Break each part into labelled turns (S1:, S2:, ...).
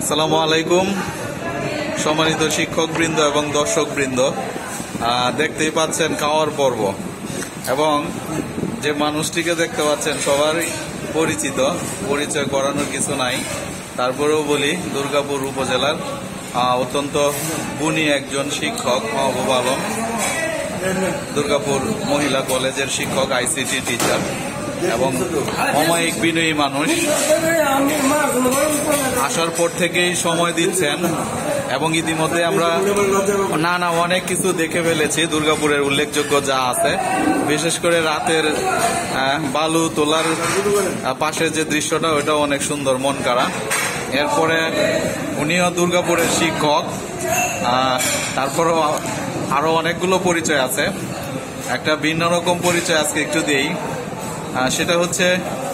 S1: আসসালামু আলাইকুম সম্মানিত শিক্ষকবৃন্দ এবং দর্শকবৃন্দ, দেখতেই পাচ্ছেন খাওয়ার পর্ব এবং যে মানুষটিকে দেখতে পাচ্ছেন সবারই পরিচিত, পরিচয় করানোর কিছু নাই। তারপরেও বলি, দুর্গাপুর উপজেলার অত্যন্ত গুণী একজন শিক্ষক মাহবুব আলম, দুর্গাপুর মহিলা কলেজের শিক্ষক, আইসিটি টিচার এবং অমায়িক বিনয়ী মানুষ। আসার পর থেকেই সময় দিচ্ছেন এবং ইতিমধ্যে আমরা অনেক কিছু দেখে ফেলেছি দুর্গাপুরের উল্লেখযোগ্য যা আছে, বিশেষ করে রাতের বালু তোলার পাশে যে দৃশ্যটা, ওটা অনেক সুন্দর, মন কাড়া। এরপরে উনিও দুর্গাপুরের শিক্ষক, তারপরেও আরো অনেকগুলো পরিচয় আছে। একটা ভিন্ন রকম পরিচয় আজকে একটু দিই, সেটা হচ্ছে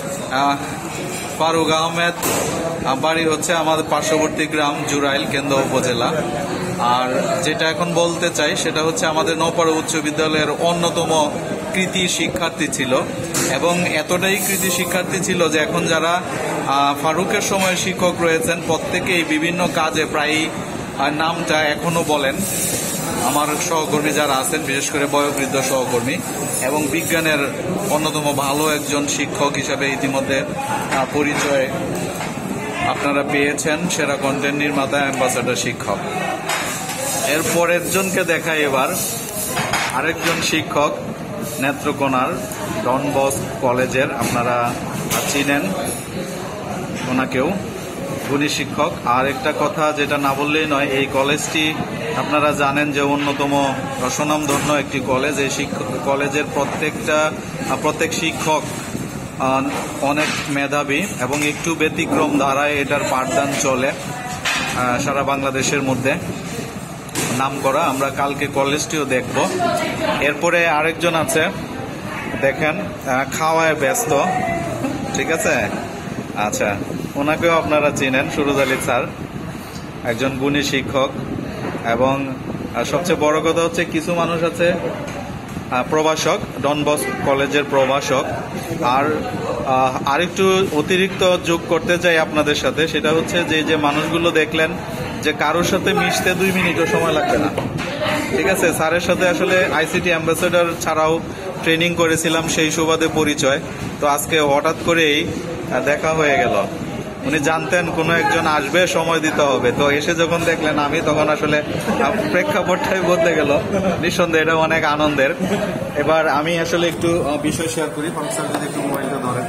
S1: ফারুক আহমেদ, বাড়ি হচ্ছে আমাদের পার্শ্ববর্তী গ্রাম জুরাইল কেন্দ্র উপজেলা। আর যেটা এখন বলতে চাই সেটা হচ্ছে আমাদের নওপাড়া উচ্চ বিদ্যালয়ের অন্যতম কৃতি শিক্ষার্থী ছিল এবং এতটাই কৃতি শিক্ষার্থী ছিল যে এখন যারা ফারুকের সময় শিক্ষক রয়েছেন প্রত্যেকেই বিভিন্ন কাজে প্রায় নামটা এখনো বলেন। আমার সহকর্মী যারা আছেন, বিশেষ করে বয়োবৃদ্ধ সহকর্মী, এবং বিজ্ঞানের অন্যতম ভালো একজন শিক্ষক হিসাবে ইতিমধ্যে পরিচয় আপনারা পেয়েছেন, সেরা কন্টেন্ট নির্মাতা, অ্যাম্বাসেডর শিক্ষক। এর পরের জনকে দেখাই এবার আরেকজন শিক্ষক, নেত্রকোনার ডন বস্ক কলেজের, আপনারা চিনেন ওনাকেও, গুণী শিক্ষক। আর একটা কথা যেটা না বললেই নয়, এই কলেজটি আপনারা জানেন যে অন্যতম স্বনামধন্য একটি কলেজ। এই কলেজের প্রত্যেক শিক্ষক অনেক মেধাবী এবং একটু ব্যতিক্রম ধারায় এটার পাঠদান চলে সারা বাংলাদেশের মধ্যে নাম করা। আমরা কালকে কলেজটিও দেখব। এরপরে আরেকজন আছে, দেখেন খাওয়ায় ব্যস্ত, ঠিক আছে? আচ্ছা, ওনাকেও আপনারা চিনেন, সুরুজ আলী স্যার, একজন গুণী শিক্ষক। এবং সবচেয়ে বড় কথা হচ্ছে কিছু মানুষ আছে প্রভাষক, ডন বস্ক কলেজের প্রভাষক। আর আরেকটু অতিরিক্ত যোগ করতে চাই আপনাদের সাথে, সেটা হচ্ছে যে মানুষগুলো দেখলেন যে কারোর সাথে মিশতে 2 মিনিটও সময় লাগবে না, ঠিক আছে? স্যারের সাথে আসলে আইসিটি অ্যাম্বাসেডর ছাড়াও ট্রেনিং করেছিলাম, সেই সুবাদে পরিচয়। তো আজকে হঠাৎ করেই দেখা হয়ে গেল। উনি জানতেন কোনো একজন আসবে, সময় দিতে হবে, তো এসে যখন দেখলেন আমি, তখন আসলে প্রেক্ষাপটটাই বদলে গেল। নিঃসন্দেহে এটা অনেক আনন্দের। এবার আমি আসলে একটু বিষয় শেয়ার করি। স্যার যদি একটু মোবাইলটা ধরেন।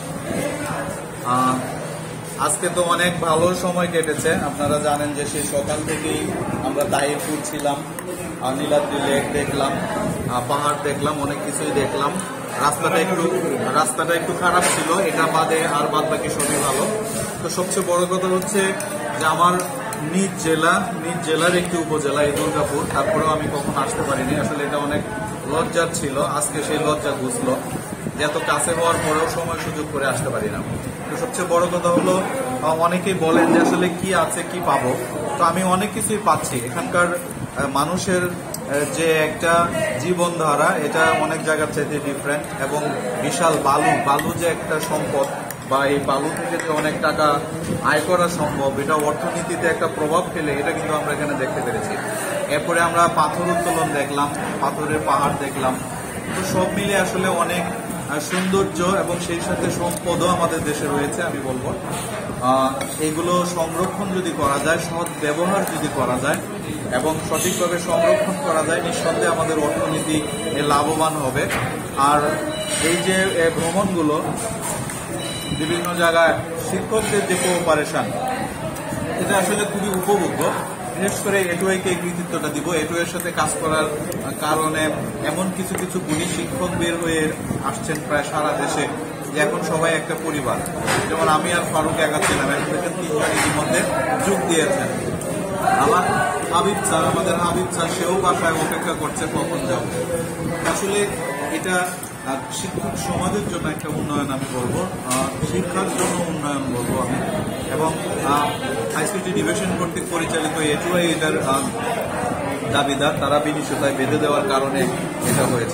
S1: আজকে তো অনেক ভালো সময় কেটেছে। আপনারা জানেন যে সেই সকাল থেকেই আমরা তাহিরপুর ছিলাম, নীলাদ্রি লেক দেখলাম, পাহাড় দেখলাম, অনেক কিছুই দেখলাম। রাস্তাটা একটু খারাপ ছিল, এটা বাদে আর বাদ বাকি সবই ভালো। তো সবচেয়ে বড় কথা হচ্ছে যে আমার নিজ জেলার একটি উপজেলা, এই দুর্গাপুর, তারপরেও আমি কখনো আসতে পারিনি। আসলে এটা অনেক লজ্জার ছিল। আজকে সেই লজ্জা ঘুচলো যে এত কাছে হওয়ার পরেও সময় সুযোগ করে আসতে পারি না। তো সবচেয়ে বড় কথা হলো, অনেকেই বলেন যে আসলে কি আছে, কি পাবো। তো আমি অনেক কিছুই পাচ্ছি। এখানকার মানুষের যে একটা জীবনধারা, এটা অনেক জায়গার চাইতে ডিফারেন্ট। এবং বিশাল বালু যে একটা সম্পদ, বা এই বালু থেকে যে অনেক টাকা আয় করা সম্ভব, এটা অর্থনীতিতে একটা প্রভাব ফেলে, এটা কিন্তু আমরা এখানে দেখতে পেরেছি। এরপরে আমরা পাথর উত্তোলন দেখলাম, পাথরের পাহাড় দেখলাম। তো সব মিলে আসলে অনেক সৌন্দর্য এবং সেই সাথে সম্পদও আমাদের দেশে রয়েছে। আমি বলবো এগুলো সংরক্ষণ যদি করা যায়, সৎ ব্যবহার যদি করা যায় এবং সঠিকভাবে সংরক্ষণ করা যায়, নিঃসন্দেহে আমাদের অর্থনীতি লাভবান হবে। আর এই যে ভ্রমণগুলো, বিভিন্ন জায়গায় শিক্ষকদের যে কোঅপারেশন, এটা আসলে খুবই উপভোগ্য। বিশেষ করে এটুআইকে এই কৃতিত্বটা দিব। এটুআইয়ের সাথে কাজ করার কারণে এমন কিছু গুণী শিক্ষক বের হয়ে আসছেন প্রায় সারা দেশে, যে এখন সবাই একটা পরিবার। যেমন আমি আর ফারুক একা ছিলাম, এখন থেকে 3 জন ইতিমধ্যে যোগ দিয়েছেন। আমাদের হাবিব স্যার, সেও বাসায় অপেক্ষা করছে কখন যাব। আসলে এটা শিক্ষক সমাজের জন্য একটা উন্নয়ন আমি বলবো, শিক্ষার জন্য উন্নয়ন বলবো আমি। এবং আইসিটি ডিভিশন কর্তৃক পরিচালিত এটুআই এটার দাবিদার, তারা বিনিশতায় বেঁধে দেওয়ার কারণে এটা হয়েছে।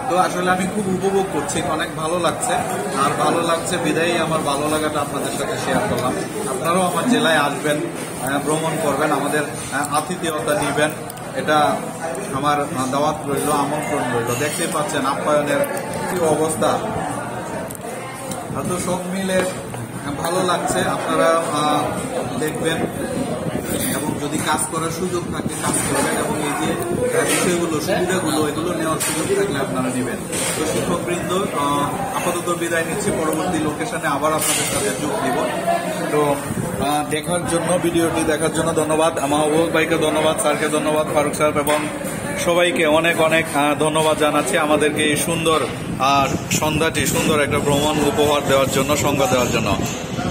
S1: তো আসলে আমি খুব উপভোগ করছি, অনেক ভালো লাগছে। আর ভালো লাগছে বিদায়ী আমার ভালো লাগাটা আপনাদের সাথে শেয়ার করলাম। আপনারাও আমার জেলায় আসবেন, ভ্রমণ করবেন, আমাদের আতিথেয়তা নিবেন, এটা আমার দাওয়াত রইল, আমন্ত্রণ রইল। দেখতেই পাচ্ছেন আপ্যায়নের কি অবস্থা, তো সব মিলে ভালো লাগছে। আপনারা দেখবেন এবং যদি কাজ করার সুযোগ থাকে কাজ করবেন, এবং এই যে বিষয়গুলো সুবিধাগুলো এগুলো নেওয়ার সুযোগ থাকলে আপনারা নেবেন। তো শিক্ষকবৃন্দ আপাতত বিদায় নিচ্ছি, পরবর্তী লোকেশনে আবার আপনাদের সাথে যোগ দিব। তো দেখার জন্য, ভিডিওটি দেখার জন্য ধন্যবাদ। মাহবুব ভাইকে ধন্যবাদ, স্যারকে ধন্যবাদ, ফারুক স্যার এবং সবাইকে অনেক অনেক ধন্যবাদ জানাচ্ছি আমাদেরকে এই সুন্দর আর সন্ধ্যাটি সুন্দর একটা ভ্রমণ উপহার দেওয়ার জন্য, সঙ্গ দেওয়ার জন্য।